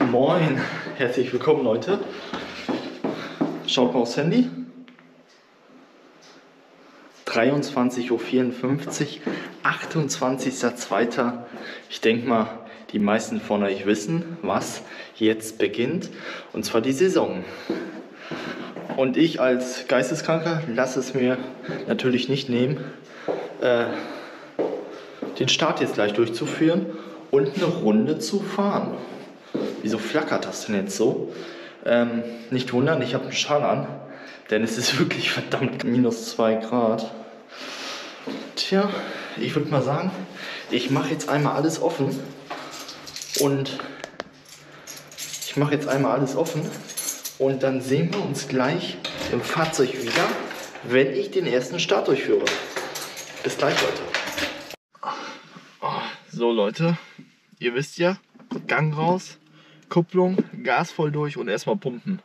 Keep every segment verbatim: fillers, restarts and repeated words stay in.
Moin, herzlich willkommen Leute. Schaut mal aufs Handy. dreiundzwanzig Uhr vierundfünfzig, achtundzwanzigster zweiter Ich denke mal, die meisten von euch wissen, was jetzt beginnt. Und zwar die Saison. Und ich als Geisteskranker lasse es mir natürlich nicht nehmen, äh, den Start jetzt gleich durchzuführen und eine Runde zu fahren. Wieso flackert das denn jetzt so? Ähm, nicht wundern, ich habe einen Schal an, denn es ist wirklich verdammt minus zwei Grad. Tja, ich würde mal sagen, ich mache jetzt einmal alles offen und ich mache jetzt einmal alles offen und dann sehen wir uns gleich im Fahrzeug wieder, wenn ich den ersten Start durchführe. Bis gleich, Leute. So Leute, ihr wisst ja, Gang raus, Kupplung, Gas voll durch und erstmal pumpen.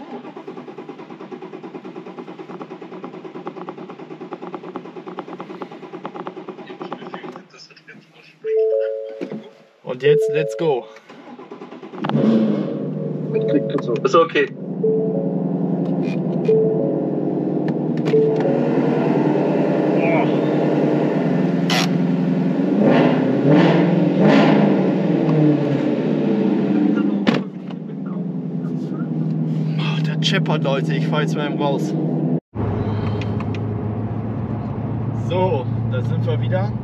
Und jetzt, let's go. Ist okay. Oh, der scheppert, Leute. Ich fahre jetzt mal eben raus. So, da sind wir wieder.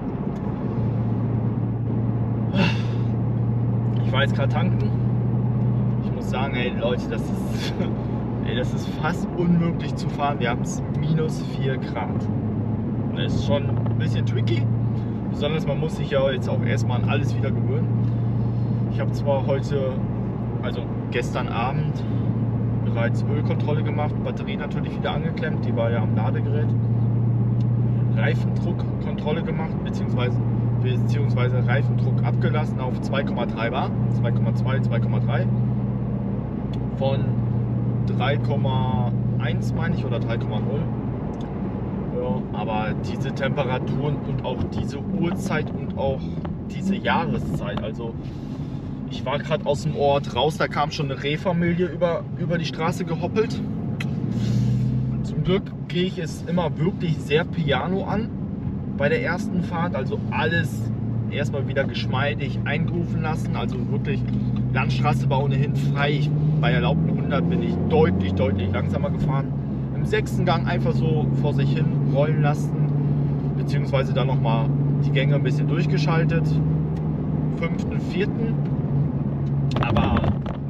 Ich war jetzt gerade tanken. Ich muss sagen, ey Leute, das ist, ey, das ist fast unmöglich zu fahren. Wir haben es minus vier Grad. Das ist schon ein bisschen tricky. Besonders man muss sich ja jetzt auch erstmal an alles wieder gewöhnen. Ich habe zwar heute, also gestern Abend, bereits Ölkontrolle gemacht, Batterie natürlich wieder angeklemmt, die war ja am Ladegerät. Reifendruckkontrolle gemacht, beziehungsweise, beziehungsweise Reifendruck abgelassen auf zwei Komma drei Bar, zwei Komma zwei, zwei Komma drei von drei Komma eins meine ich oder drei Komma null. Ja, aber diese Temperaturen und auch diese Uhrzeit und auch diese Jahreszeit, also ich war gerade aus dem Ort raus, da kam schon eine Rehfamilie über, über die Straße gehoppelt. Zum Glück gehe ich es immer wirklich sehr piano an bei der ersten Fahrt, also alles erstmal wieder geschmeidig eingerufen lassen, also wirklich Landstraße war ohnehin frei. Ich, bei erlaubten hundert bin ich deutlich, deutlich langsamer gefahren. Im sechsten Gang einfach so vor sich hin rollen lassen, beziehungsweise dann nochmal die Gänge ein bisschen durchgeschaltet. Fünften, vierten, aber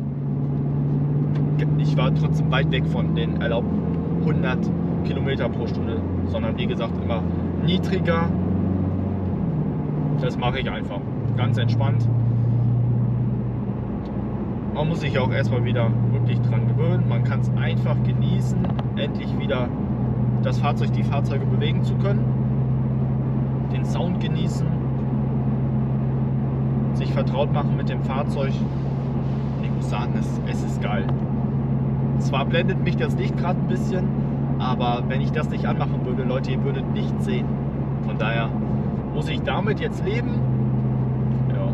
ich war trotzdem weit weg von den erlaubten hundert Kilometer pro Stunde, sondern wie gesagt immer niedriger. Das mache ich einfach ganz entspannt. Man muss sich auch erstmal wieder wirklich dran gewöhnen. Man kann es einfach genießen, endlich wieder das Fahrzeug, die Fahrzeuge bewegen zu können, den Sound genießen, sich vertraut machen mit dem Fahrzeug. Ich muss sagen, es, es ist geil. Zwar blendet mich das Licht gerade ein bisschen, aber wenn ich das nicht anmachen würde, Leute, ihr würdet nichts sehen. Von daher muss ich damit jetzt leben. Ja.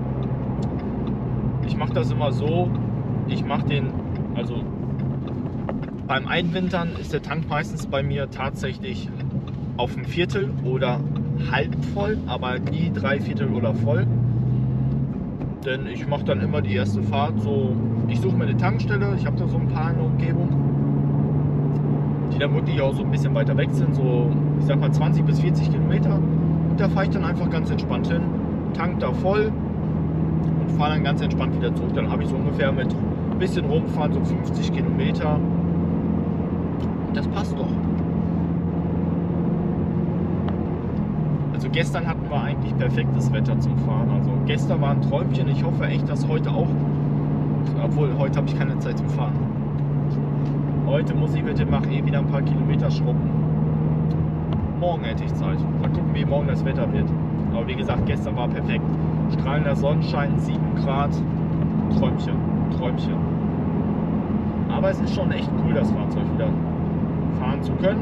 Ich mache das immer so, ich mache den, also beim Einwintern ist der Tank meistens bei mir tatsächlich auf ein Viertel oder halb voll, aber nie drei Viertel oder voll. Denn ich mache dann immer die erste Fahrt so, ich suche mir eine Tankstelle, ich habe da so ein paar in der Umgebung, die dann wirklich auch so ein bisschen weiter weg sind, so ich sag mal zwanzig bis vierzig Kilometer. Und da fahre ich dann einfach ganz entspannt hin, tank da voll und fahre dann ganz entspannt wieder zurück. Dann habe ich so ungefähr mit ein bisschen rumfahren, so fünfzig Kilometer. Und das passt doch. Also gestern hatten wir eigentlich perfektes Wetter zum Fahren. Also gestern war ein Träumchen. Ich hoffe echt, dass heute auch, obwohl heute habe ich keine Zeit zum Fahren. Heute muss ich mit dem Mach eh wieder ein paar Kilometer schrubben. Morgen hätte ich Zeit. Mal gucken, wie morgen das Wetter wird. Aber wie gesagt, gestern war perfekt. Strahlender Sonnenschein, sieben Grad. Träumchen, Träumchen. Aber es ist schon echt cool, das Fahrzeug wieder fahren zu können.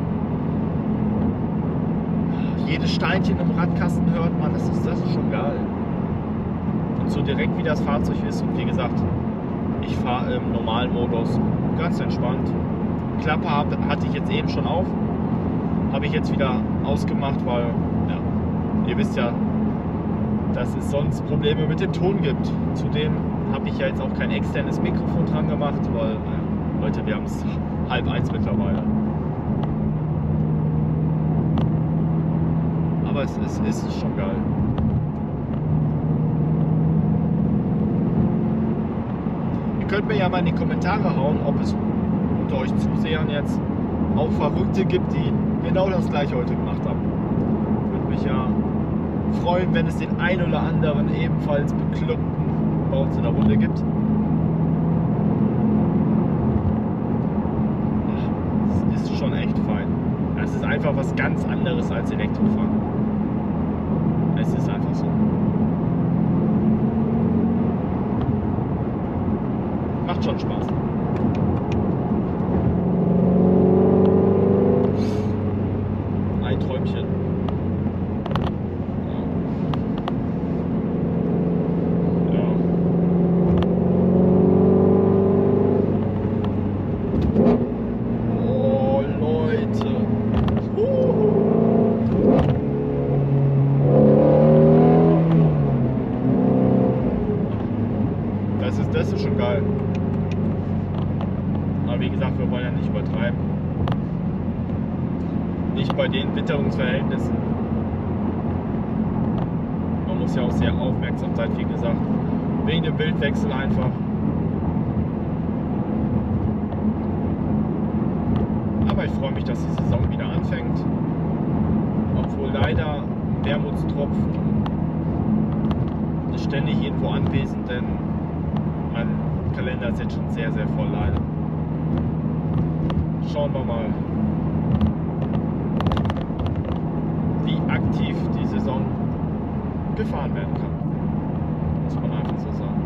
Jedes Steinchen im Radkasten hört man, das ist, das ist schon geil. so direkt wie das Fahrzeug ist. Und wie gesagt, ich fahre im normalen Modus, ganz entspannt. Klappe hatte ich jetzt eben schon auf, habe ich jetzt wieder ausgemacht, weil ja, ihr wisst ja, dass es sonst Probleme mit dem Ton gibt. Zudem habe ich ja jetzt auch kein externes Mikrofon dran gemacht, weil äh, Leute, wir haben es halb eins mittlerweile. Aber es, es ist schon geil. Ihr könnt mir ja mal in die Kommentare hauen, ob es unter euch Zusehern jetzt auch Verrückte gibt, die genau das gleiche heute gemacht haben. Würde mich ja freuen, wenn es den ein oder anderen ebenfalls Bekloppten bei uns in der Runde gibt. Ach, es ist schon echt fein. Es ist einfach was ganz anderes als Elektrofahren. Es ist einfach so. Macht schon Spaß. Ein Träumchen. Ja. Ja. Oh, Leute. Das ist, das ist schon geil. Aber wie gesagt, wir wollen ja nicht übertreiben. Nicht bei den Witterungsverhältnissen. Man muss ja auch sehr aufmerksam sein, wie gesagt. Wegen dem Wildwechsel einfach. Aber ich freue mich, dass die Saison wieder anfängt. Obwohl leider Wermutstropfen ist ständig irgendwo anwesend, denn mein Kalender ist jetzt schon sehr, sehr voll leider. Schauen wir mal, wie aktiv die Saison gefahren werden kann. Muss man einfach so sagen.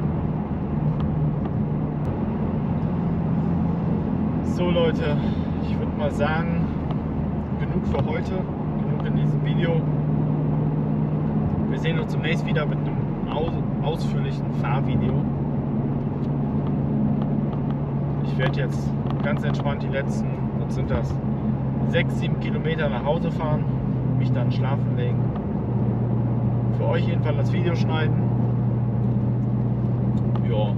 So Leute, ich würde mal sagen, genug für heute, genug in diesem Video. Wir sehen uns demnächst wieder mit einem aus ausführlichen Fahrvideo. Ich werde jetzt ganz entspannt die letzten, was sind das, sechs, sieben Kilometer nach Hause fahren, mich dann schlafen legen. Für euch jedenfalls das Video schneiden. Ja.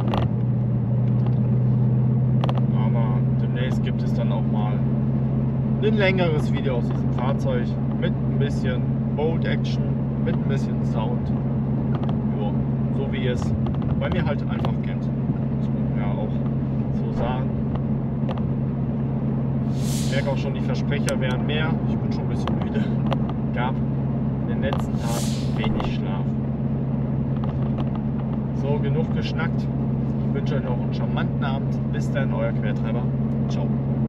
Aber demnächst gibt es dann auch mal ein längeres Video aus diesem Fahrzeug mit ein bisschen Bold Action, mit ein bisschen Sound. Ja, so wie ihr es bei mir halt einfach kennt. Muss man ja auch so sagen. Ich merke auch schon, die Versprecher wären mehr. Ich bin schon ein bisschen müde. Gab in den letzten Tagen wenig Schlaf. So, genug geschnackt. Ich wünsche euch noch einen charmanten Abend. Bis dann, euer Quertreiber. Ciao.